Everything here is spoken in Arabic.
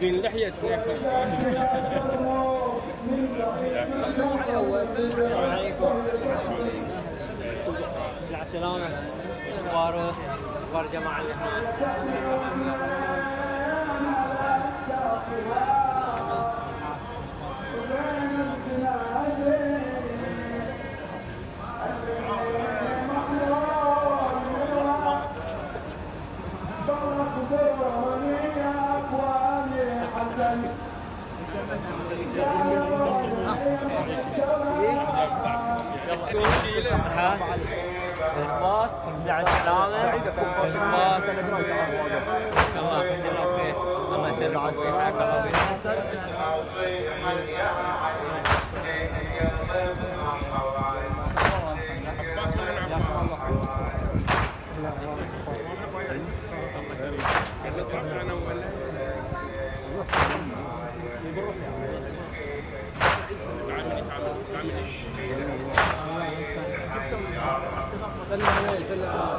بين لحية السلام عليكم. السلامة. اخبار جماعة اللي الباط مع السلامة. الباط تمام الحمد لله بخير. الله يسلمك ويحييك الله سلم عليه.